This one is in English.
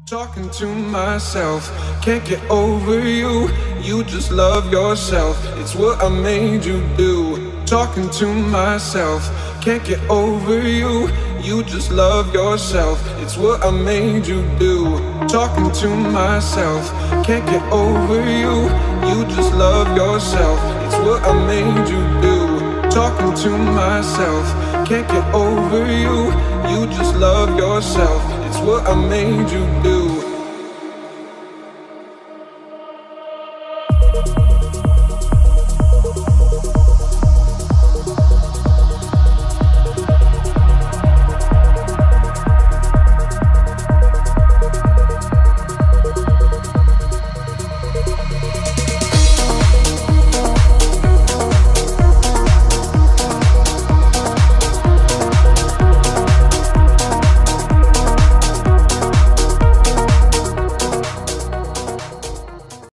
Talking to myself, can't get over you. You just love yourself, it's what I made you do. Talking to myself, can't get over you. You just love yourself, it's what I made you do. Talking to myself, can't get over you. You just love yourself, it's what I made you do. Talking to myself, can't get over you. You just love yourself, it's what I made you do.